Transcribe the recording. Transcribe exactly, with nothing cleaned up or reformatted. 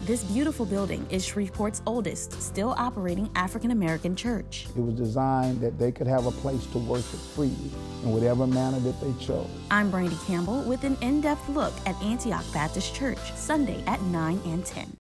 This beautiful building is Shreveport's oldest, still operating African-American church. It was designed that they could have a place to worship freely in whatever manner that they chose. I'm Brandy Campbell with an in-depth look at Antioch Baptist Church, Sunday at nine and ten.